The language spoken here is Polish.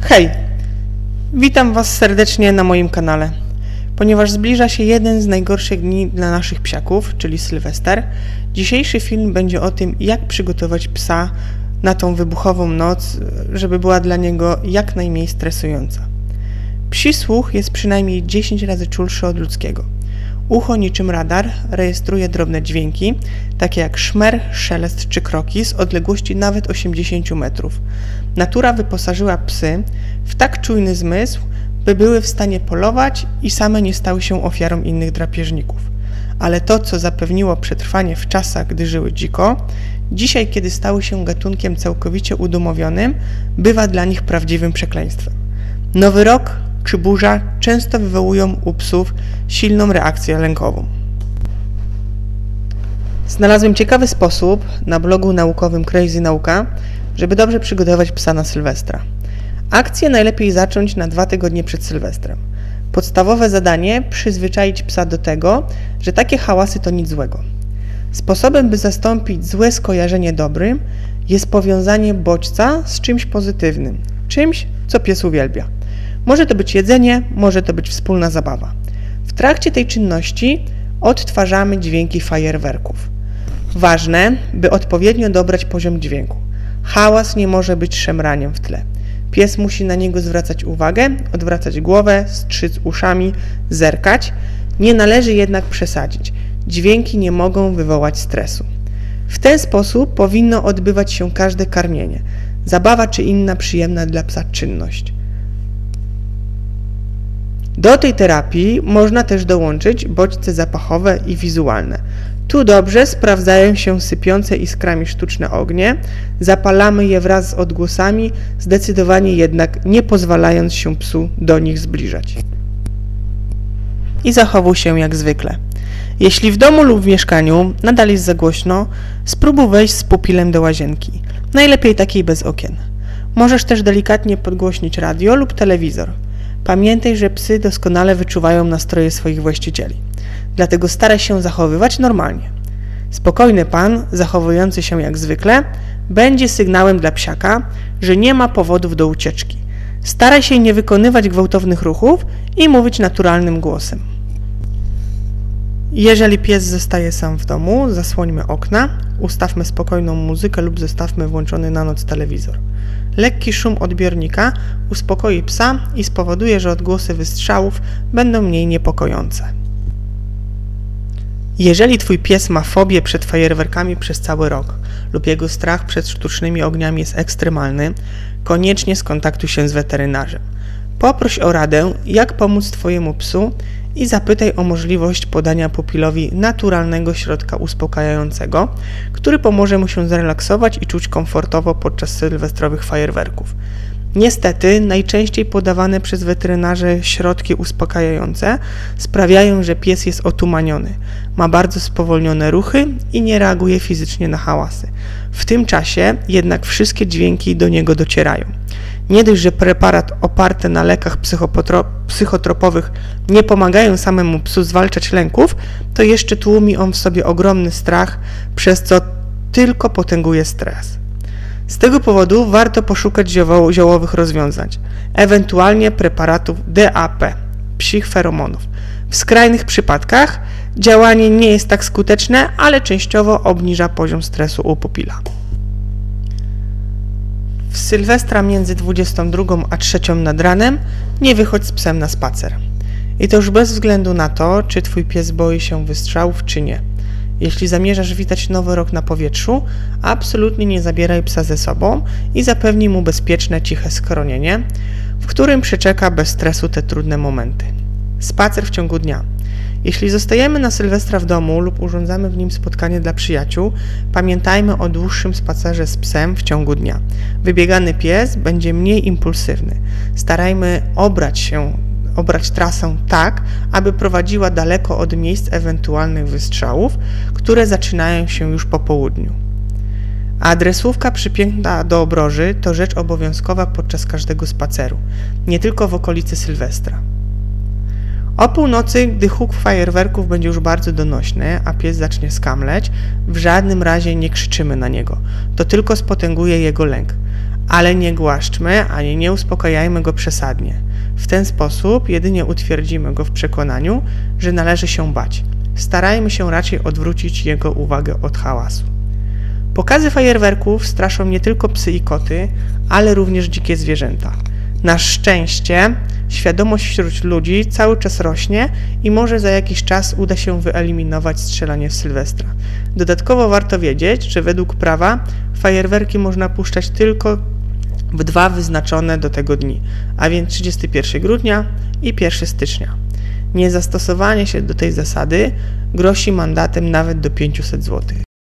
Hej! Witam Was serdecznie na moim kanale. Ponieważ zbliża się jeden z najgorszych dni dla naszych psiaków, czyli Sylwester, dzisiejszy film będzie o tym, jak przygotować psa na tą wybuchową noc, żeby była dla niego jak najmniej stresująca. Psi słuch jest przynajmniej 10 razy czulszy od ludzkiego. Ucho niczym radar rejestruje drobne dźwięki, takie jak szmer, szelest czy kroki z odległości nawet 80 metrów. Natura wyposażyła psy w tak czujny zmysł, by były w stanie polować i same nie stały się ofiarą innych drapieżników. Ale to, co zapewniło przetrwanie w czasach, gdy żyły dziko, dzisiaj, kiedy stały się gatunkiem całkowicie udomowionym, bywa dla nich prawdziwym przekleństwem. Nowy rok czy burza często wywołują u psów silną reakcję lękową. Znalazłem ciekawy sposób na blogu naukowym Crazy Nauka, żeby dobrze przygotować psa na Sylwestra. Akcję najlepiej zacząć na 2 tygodnie przed Sylwestrem. Podstawowe zadanie – przyzwyczaić psa do tego, że takie hałasy to nic złego. Sposobem, by zastąpić złe skojarzenie dobrym, jest powiązanie bodźca z czymś pozytywnym, czymś, co pies uwielbia. Może to być jedzenie, może to być wspólna zabawa. W trakcie tej czynności odtwarzamy dźwięki fajerwerków. Ważne, by odpowiednio dobrać poziom dźwięku. Hałas nie może być szemraniem w tle. Pies musi na niego zwracać uwagę, odwracać głowę, strzyc uszami, zerkać. Nie należy jednak przesadzić. Dźwięki nie mogą wywołać stresu. W ten sposób powinno odbywać się każde karmienie, zabawa czy inna przyjemna dla psa czynność. Do tej terapii można też dołączyć bodźce zapachowe i wizualne. Tu dobrze sprawdzają się sypiące iskrami sztuczne ognie, zapalamy je wraz z odgłosami, zdecydowanie jednak nie pozwalając się psu do nich zbliżać. I zachowuj się jak zwykle. Jeśli w domu lub w mieszkaniu nadal jest za głośno, spróbuj wejść z pupilem do łazienki, najlepiej takiej bez okien. Możesz też delikatnie podgłośnić radio lub telewizor. Pamiętaj, że psy doskonale wyczuwają nastroje swoich właścicieli. Dlatego staraj się zachowywać normalnie. Spokojny pan, zachowujący się jak zwykle, będzie sygnałem dla psiaka, że nie ma powodów do ucieczki. Staraj się nie wykonywać gwałtownych ruchów i mówić naturalnym głosem. Jeżeli pies zostaje sam w domu, zasłońmy okna, ustawmy spokojną muzykę lub zostawmy włączony na noc telewizor. Lekki szum odbiornika uspokoi psa i spowoduje, że odgłosy wystrzałów będą mniej niepokojące. Jeżeli Twój pies ma fobię przed fajerwerkami przez cały rok lub jego strach przed sztucznymi ogniami jest ekstremalny, koniecznie skontaktuj się z weterynarzem. Poproś o radę, jak pomóc Twojemu psu i zapytaj o możliwość podania pupilowi naturalnego środka uspokajającego, który pomoże mu się zrelaksować i czuć komfortowo podczas sylwestrowych fajerwerków. Niestety, najczęściej podawane przez weterynarze środki uspokajające sprawiają, że pies jest otumaniony, ma bardzo spowolnione ruchy i nie reaguje fizycznie na hałasy. W tym czasie jednak wszystkie dźwięki do niego docierają. Nie dość, że preparat oparty na lekach psychotropowych nie pomagają samemu psu zwalczać lęków, to jeszcze tłumi on w sobie ogromny strach, przez co tylko potęguje stres. Z tego powodu warto poszukać ziołowych rozwiązań, ewentualnie preparatów DAP, psich feromonów. W skrajnych przypadkach działanie nie jest tak skuteczne, ale częściowo obniża poziom stresu u pupila. W Sylwestra między 22 a 3 nad ranem nie wychodź z psem na spacer. I to już bez względu na to, czy Twój pies boi się wystrzałów, czy nie. Jeśli zamierzasz witać nowy rok na powietrzu, absolutnie nie zabieraj psa ze sobą i zapewnij mu bezpieczne, ciche schronienie, w którym przeczeka bez stresu te trudne momenty. Spacer w ciągu dnia. Jeśli zostajemy na Sylwestra w domu lub urządzamy w nim spotkanie dla przyjaciół, pamiętajmy o dłuższym spacerze z psem w ciągu dnia. Wybiegany pies będzie mniej impulsywny. Starajmy obrać trasę tak, aby prowadziła daleko od miejsc ewentualnych wystrzałów, które zaczynają się już po południu. Adresówka przypięta do obroży to rzecz obowiązkowa podczas każdego spaceru, nie tylko w okolicy Sylwestra. O północy, gdy huk fajerwerków będzie już bardzo donośny, a pies zacznie skamleć, w żadnym razie nie krzyczymy na niego. To tylko spotęguje jego lęk. ale nie głaszczmy ani nie uspokajajmy go przesadnie. W ten sposób jedynie utwierdzimy go w przekonaniu, że należy się bać. Starajmy się raczej odwrócić jego uwagę od hałasu. Pokazy fajerwerków straszą nie tylko psy i koty, ale również dzikie zwierzęta. Na szczęście świadomość wśród ludzi cały czas rośnie i może za jakiś czas uda się wyeliminować strzelanie w Sylwestra. Dodatkowo warto wiedzieć, że według prawa fajerwerki można puszczać tylko w 2 wyznaczone do tego dni, a więc 31 grudnia i 1 stycznia. Niezastosowanie się do tej zasady grozi mandatem nawet do 500 zł.